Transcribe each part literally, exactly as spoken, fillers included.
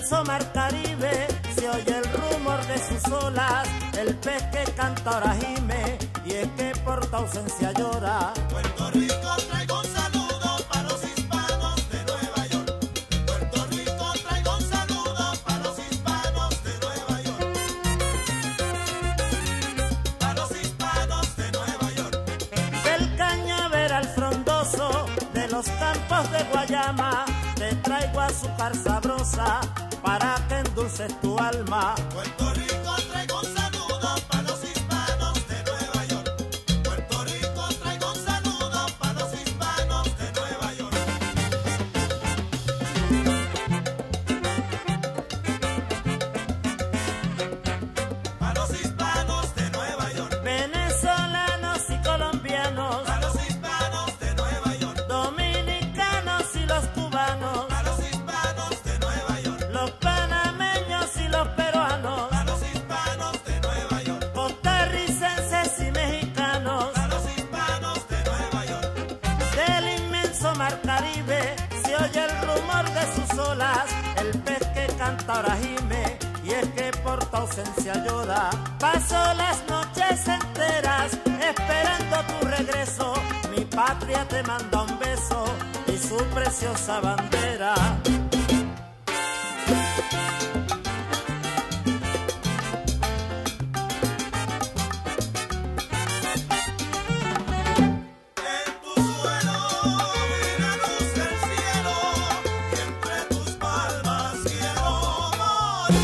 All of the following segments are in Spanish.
inmenso mar Caribe se oye el rumor de sus olas, el pez que canta ahora gime, y es que por tu ausencia llora. Puerto Rico, traigo un saludo para los hispanos de Nueva York. Puerto Rico, traigo un saludo para los hispanos de Nueva York. Para los hispanos de Nueva York. Del cañaveral frondoso de los campos de Guayama te traigo azúcar sabrosa para que endulces tu alma. Puerto Rico, traigo un saludo para los hispanos de Nueva York. Puerto Rico, traigo un saludo para los hispanos de Nueva York. Para los hispanos de Nueva York. Venezolanos y colombianos, Para los hispanos de Nueva York. dominicanos y los cubanos, Para los hispanos de Nueva York. los panameños y los peruanos, Para los hispanos de Nueva York. costarricenses y mexicanos, Para los hispanos de Nueva York. del inmenso mar Caribe se oye el rumor de sus olas, el pez que canta ahora gime, y es que por tu ausencia llora. Paso las noches enteras esperando tu regreso, mi patria te manda un beso y su preciosa bandera. En tu suelo vi la luz del cielo y entre tus palmas quiero morir.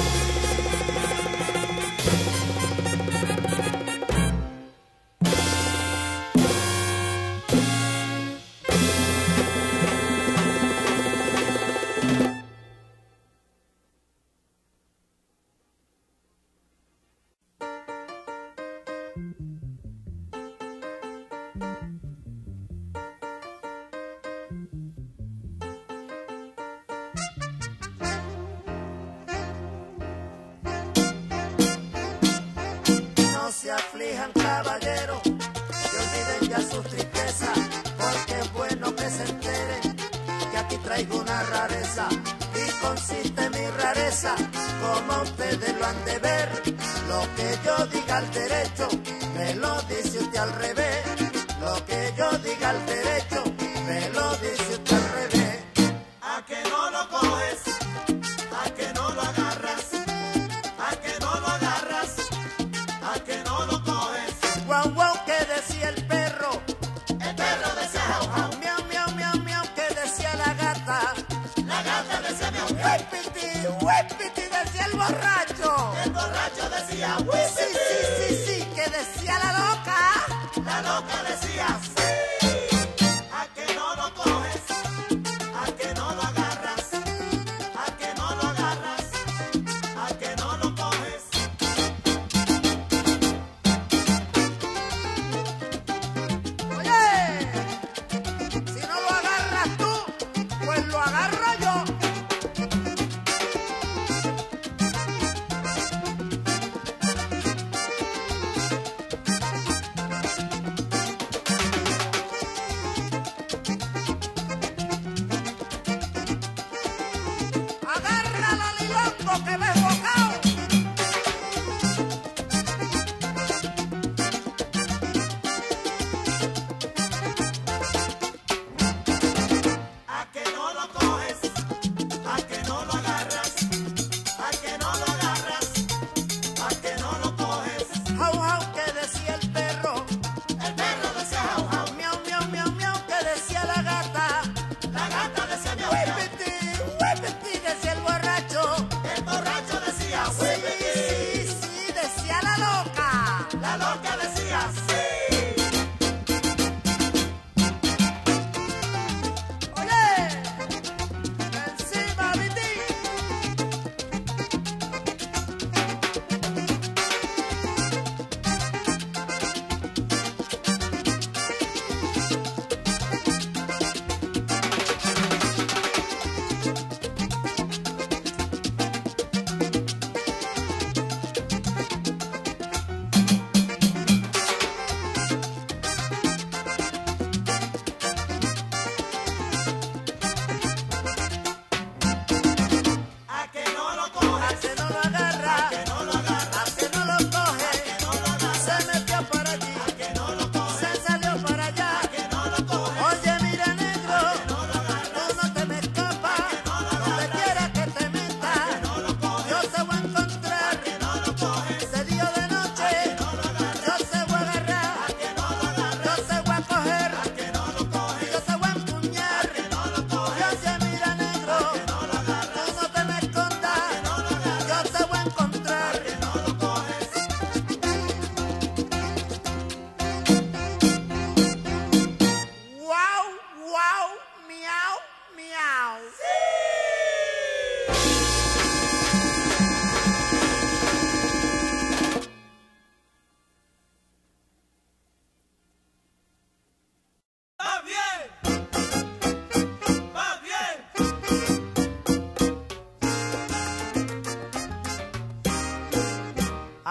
No se aflijan, caballeros, que olviden ya sus tristezas, porque es bueno que se enteren que aquí traigo una rareza. Y consiste mi rareza, como ustedes lo han de ver. Lo que yo diga al derecho, me lo dice usted al revés. Lo que yo diga al derecho, me lo dice usted al revés. A que no lo coges, a que no lo agarras, a que no lo agarras, a que no lo coges. Guau, guau, que decía el perro. El perro decía jau jau, Miau, miau, miau, miau, que decía la gata. la gata decía miau miau, Huépiti, huépiti, decía el borracho. el borracho decía Sí, whisky, sí, sí, sí, que decía la loca. la loca decía sí. A que no lo coges, a que no lo agarras, a que no lo agarras, a que no lo coges. Oye, si no lo agarras tú, pues lo agarro yo. Agárralo, Lilongo, que ves bocao. A que no lo coges, a que no lo agarras, a que no lo agarras, a que no lo coges. Jau, jau, que decía el perro. El perro decía jau jau, Miau, miau, miau, miau, que decía la gata. la gata decía miau miau, Huépiti, huépiti, decía el borracho. el borracho decía Sí, whisky, sí, decía la loca. la loca decía sí. Oye, encima de ti.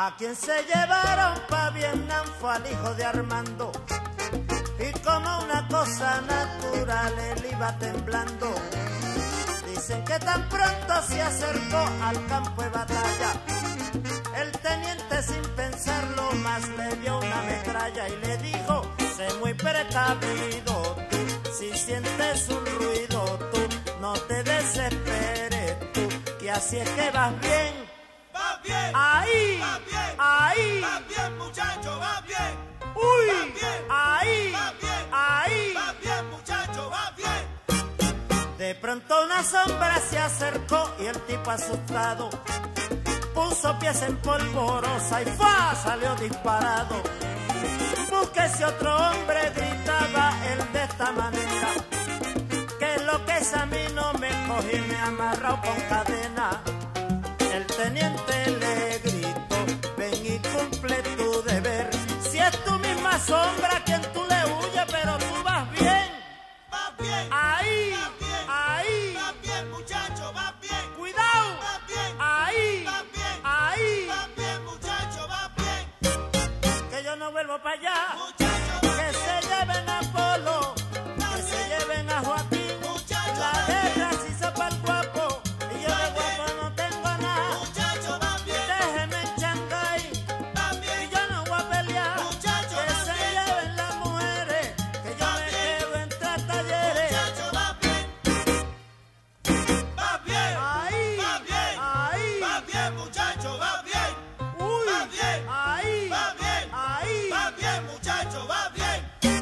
A quien se llevaron pa' Vietnam fue al hijo de Armando, y como una cosa natural él iba temblando. Dicen que tan pronto se acercó al campo de batalla, el teniente sin pensarlo más le dio una metralla y le dijo: sé muy precavido tú, si sientes un ruido tú, no te desesperes tú, que así es que vas bien. ¡Vas bien! Ahí, ¡Vas bien! ahí, ¡Vas bien, muchacho! ¡Vas bien! uy, ¡Vas bien! ahí, ¡Vas bien! ahí. ¡Vas bien, muchacho! ¡Vas bien! De pronto una sombra se acercó y el tipo asustado puso pies en polvorosa y ¡fa! Salió disparado. Búsquese otro hombre, gritaba él de esta manera, que lo que es a mí no me cogí, me amarrado con cadena. El teniente le gritó: ven y cumple tu deber, si es tu misma sombra quien tú le huyes, pero tú vas bien. ¡Vas bien! Ahí, ¡Vas bien! ahí, ¡Vas bien, muchacho! ¡Vas bien! cuidado, ¡Vas bien! ahí, ¡Vas bien! ahí, ¡Vas bien, muchacho! ¡Vas bien! que yo no vuelvo para allá. ¡Muchacho! ¡Vas Que bien! se lleven a Polo, que se lleven a Joaquín. Muchacho, La va guerra se hizo para el guapo, y yo de guapo no tengo nada. ¡Muchacho! ¡Vas bien! Déjeme en Shanghái, ¡Vas y bien! yo no voy a pelear. Muchacho, Que va se bien. lleven las mujeres, que yo Va me bien. quedo entre talleres. ¡Muchacho! ¡Vas bien! ¡Vas bien! Ahí, ¡Vas bien! ahí, ¡Vas bien, muchacho! ¡Vas bien! uy, ¡Vas bien! ahí, ¡Vas bien! ahí. ¡Vas bien, muchacho! ¡Vas bien!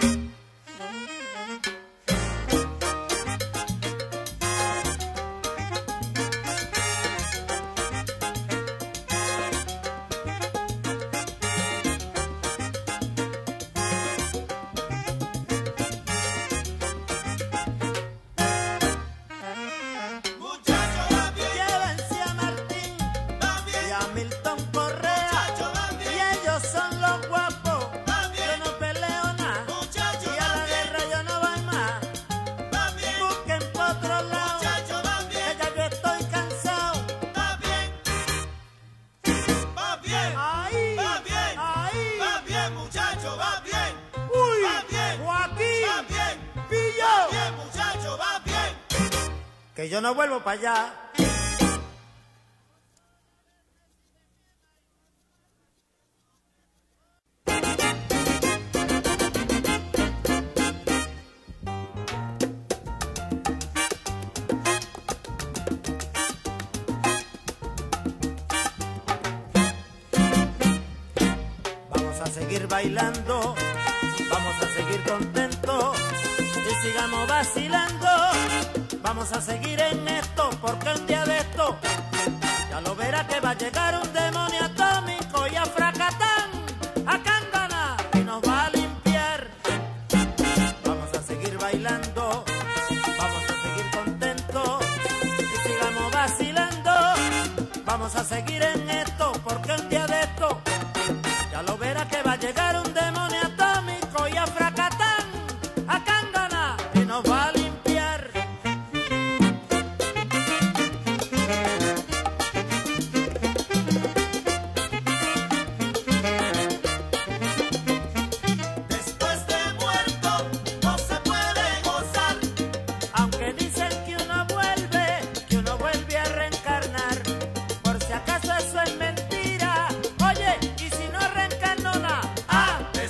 Muchacho, va bien, Llévense a Martín va y bien, a Milton Correa, muchacho, va y bien, ellos son los guapos. va Yo bien, no peleo nada, muchacho, y a va la bien, guerra yo no voy más. va bien, Busquen por otro lado, muchacho, va que bien, ya yo estoy cansado. va bien, va bien, Ahí, va bien, ahí, va bien, muchacho, va bien, uy, va bien, Joaquín, va bien, pillo, bien, muchacho, va bien. que yo no vuelvo para allá. Vamos a seguir bailando, vamos a seguir contentos y sigamos vacilando. Vamos a seguir en esto, porque un día de esto ya lo verá que va a llegar un demonio atómico y a Fracatán, a Cándana, y nos va a limpiar. Vamos a seguir bailando, vamos a seguir contentos y sigamos vacilando. Vamos a seguir en esto, porque un día de esto ya lo verá que va a llegar un demonio atómico y a Fracatán, a Cándana, y nos va a limpiar. Después de muerto no se puede gozar, Aunque dicen que uno vuelve, que uno vuelve a reencarnar, por si acaso eso es mentira. Oye, y si no reencarno nada, ah,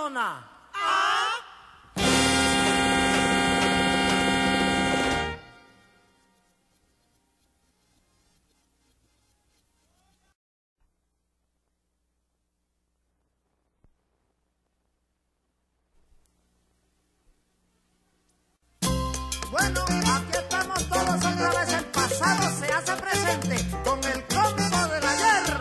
Barcelona. Bueno, aquí estamos todos otra vez, el pasado se hace presente con el combo del ayer.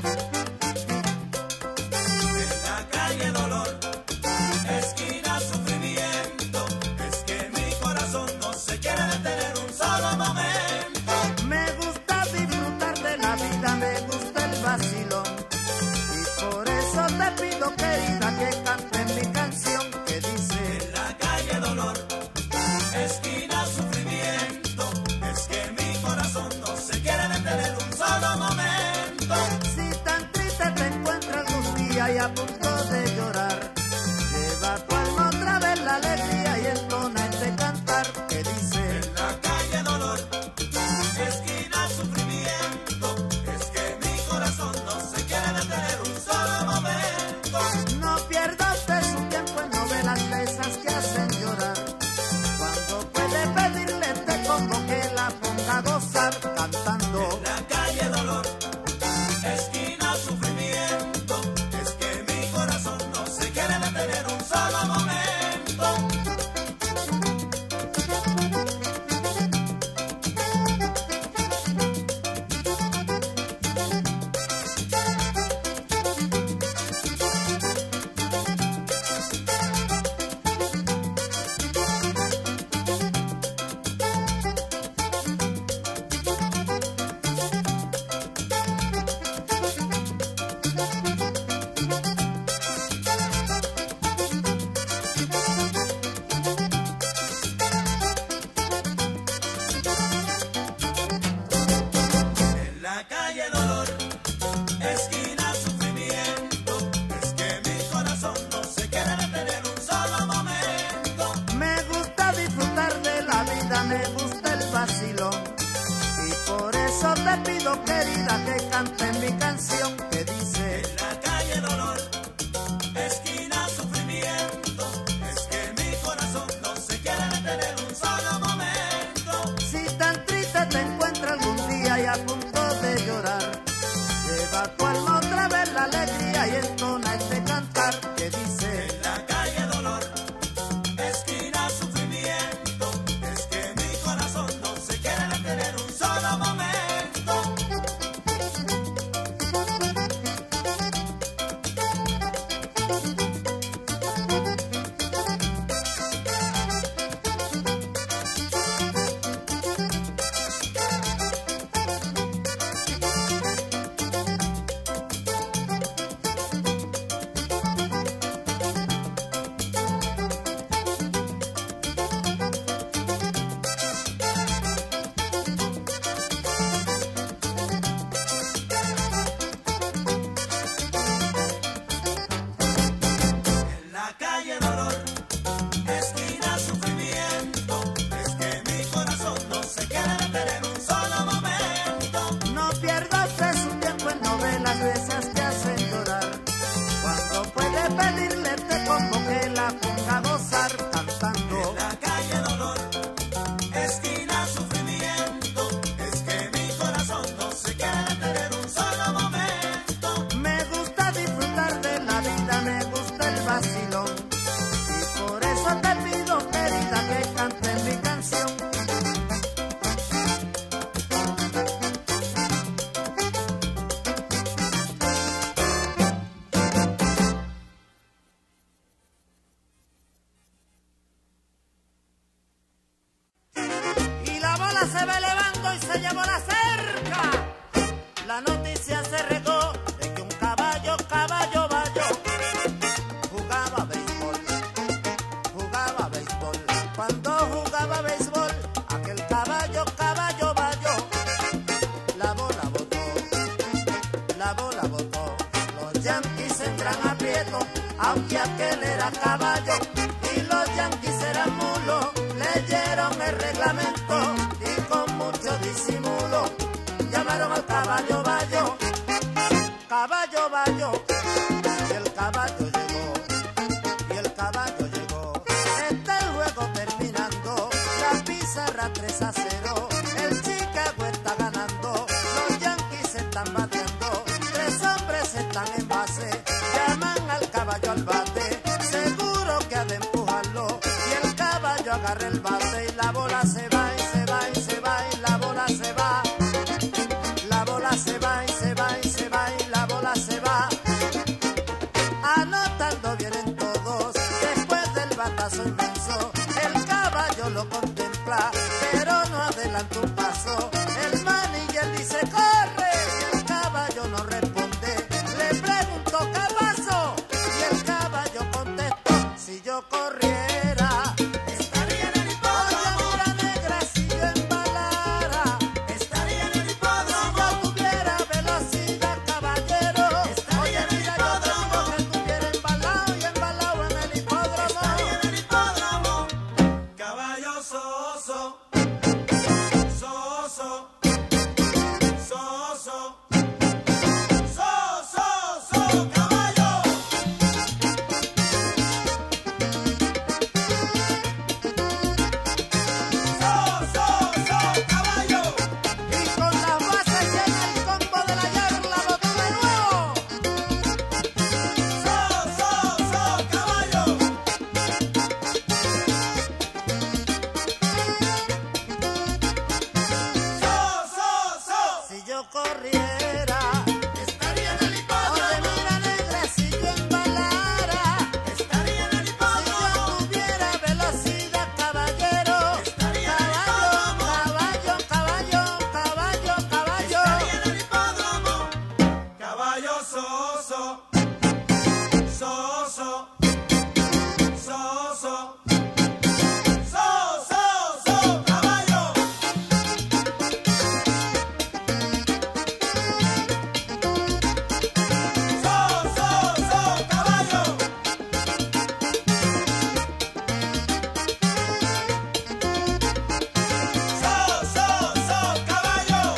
En la calle dolor, esquina sufrimiento, es que mi corazón no se quiere detener un solo momento. Me gusta disfrutar de la vida, me gusta el vacilón, y por eso te pido, querida, que cantes mi canción que dice: En la calle dolor, esquina sufrimiento, es que mi corazón no se quiere detener un solo momento. si tan triste te encuentras algún día y a punto de llorar, lleva tu alma otra vez la alegría y entona este cantar que dice: En la calle dolor, esquina sufrimiento, es que mi corazón no se quiere detener un solo momento. no pierdas usted su tiempo en novelas de esas que hacen llorar, cuando puede pedirle este combo que la ponga a gozar cantando. En la calle dolor, esquina sufrimiento, es que mi corazón no se quiere detener un solo momento. En la calle dolor, esquina sufrimiento, es que mi corazón no se quiere detener un solo momento. Me gusta disfrutar de la vida, me gusta el vacilón, y por eso te pido, querida, que cantes mi canción que dice: En la calle dolor, esquina sufrimiento, es que mi corazón no se quiere detener un solo momento. si tan triste te encuentras algún día y a punto de llorar, lleva tu alma otra vez la alegría y entona este cantar que dice: En la calle dolor, esquina sufrimiento, es que mi corazón no se quiere detener un solo momento. En la calle dolor, esquina sufrimiento, es que mi corazón no se quiere detener un solo momento. no pierdas usted su tiempo en novelas de esas que hacen llorar, cuando puede pedirle este combo que la ponga a gozar cantando. En la calle dolor, esquina sufrimiento, es que mi corazón no se quiere detener un solo momento. Me gusta disfrutar de la vida, me gusta el vacilón, y por eso te pido, querida, que cantes mi canción. Y la bola se va elevando y se llevó la cerca. La noticia se regó de que un caballo, caballo, bayo, jugaba béisbol, jugaba béisbol. Cuando jugaba béisbol, aquel caballo, caballo, bayo, la bola botó, la bola botó. Los yanquis entran a aprieto, aunque aquel era caballo y los yanquis eran mulos. Leyeron el reglamento y con mucho disimulo llamaron al caballo bayo, caballo bayo, y el caballo llegó ahora tres a cero. El Chicago está ganando, los Yankees se están bateando. Tres hombres están en base, llaman al caballo al bate. Seguro que ha de empujarlo y el caballo agarra el bate y la bola se va y se va y se va y la bola se va. La bola se va y se va y se va y la bola se va. Anotando vienen todos después del batazo inmenso. El caballo lo contempla, pero no adelanta un paso. El manager dice corre y el caballo no responde. Le pregunto ¿qué pasó? Y el caballo contestó: si yo corriera estaría en el hipódromo. Oye, mira negra, si yo embalara, Estaría en el hipódromo. si yo tuviera velocidad, caballero. Oye, mira, yo te digo que estuviera embalado y embalado en el hipódromo. Estaría en el hipódromo. Caballo soso, soso, soso, soso, soso, caballo. Soso, soso, caballo. Y con las bases llenas el combo de la yarla botó de nuevo. Soso, soso, caballo. Soso, soso. Si yo corriera, Estaría en el oye, hipódromo. mira negra, si yo embalara, Estaría en el si hipódromo. yo tuviera velocidad, caballero. Estaría en el Caballo, hipódromo. caballo, caballo, caballo, caballo. Estaría en el hipódromo. Caballo soso, soso, soso, soso, soso, caballo. Soso, soso, caballo. Soso, soso, caballo.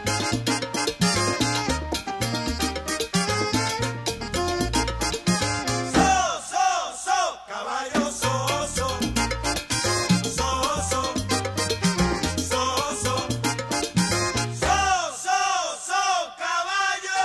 Soso, soso, caballo soso, soso, soso, soso, soso, caballo.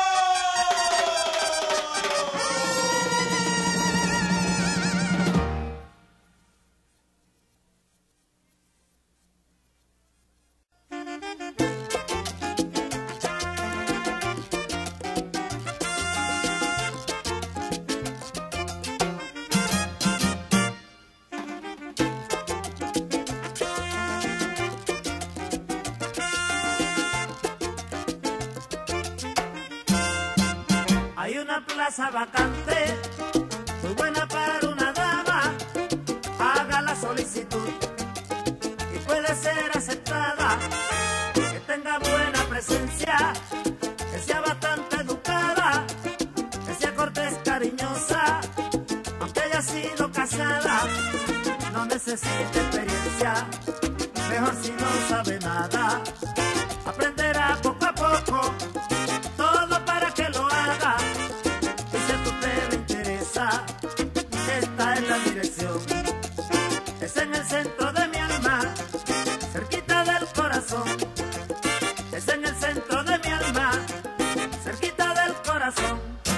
Hay una plaza vacante, muy buena para una dama. Haga la solicitud y puede ser aceptada. Que tenga buena presencia, que sea bastante educada, que sea cortés, cariñosa, aunque haya sido casada. No necesita experiencia, mejor si no sabe nada. Aprenderá poco a poco, todo para que lo haga. Y si a usted le interesa, esta es la dirección. Es en el centro de mi alma, cerquita del corazón. Es en el centro de mi alma, cerquita del corazón.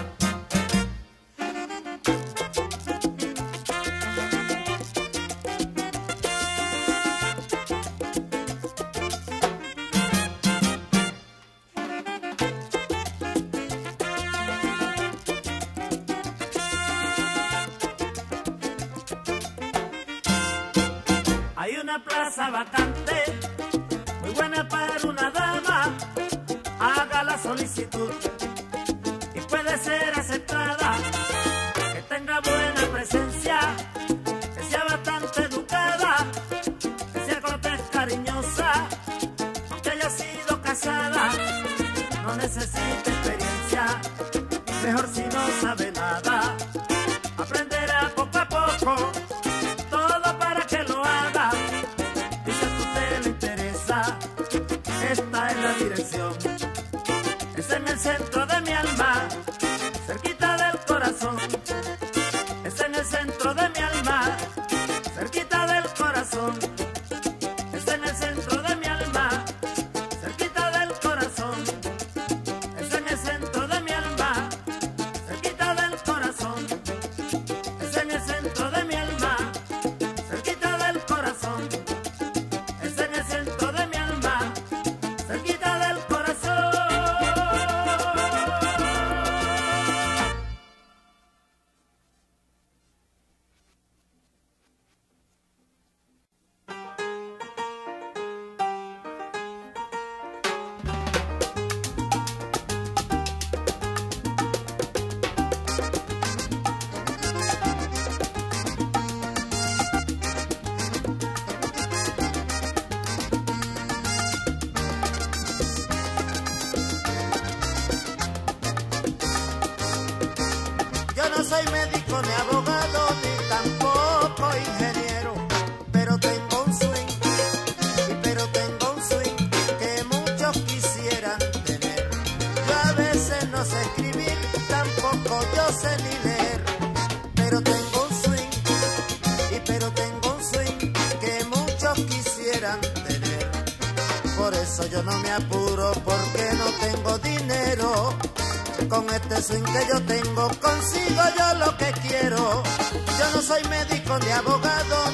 Hay una plaza vacante, muy buena para una dama. Haga la solicitud y puede ser aceptada. Que tenga buena presencia, que sea bastante educada, que sea cortés, cariñosa, aunque haya sido casada. No necesita experiencia, mejor si no sabe nada. Aprenderá poco a poco, todo para que lo haga. Y si a usted le interesa, esta es la dirección. Es en el centro de mi alma, cerquita del corazón. Es en el centro de mi alma, cerquita del corazón. Es en el centro soy médico ni abogado ni tampoco ingeniero, pero tengo un swing, y pero tengo un swing que muchos quisieran tener. Yo a veces no sé escribir, tampoco yo sé ni leer, pero tengo un swing, y pero tengo un swing que muchos quisieran tener. Por eso yo no me apuro porque no tengo dinero. Con este swing que yo tengo consigo yo lo que quiero. Yo no soy médico ni abogado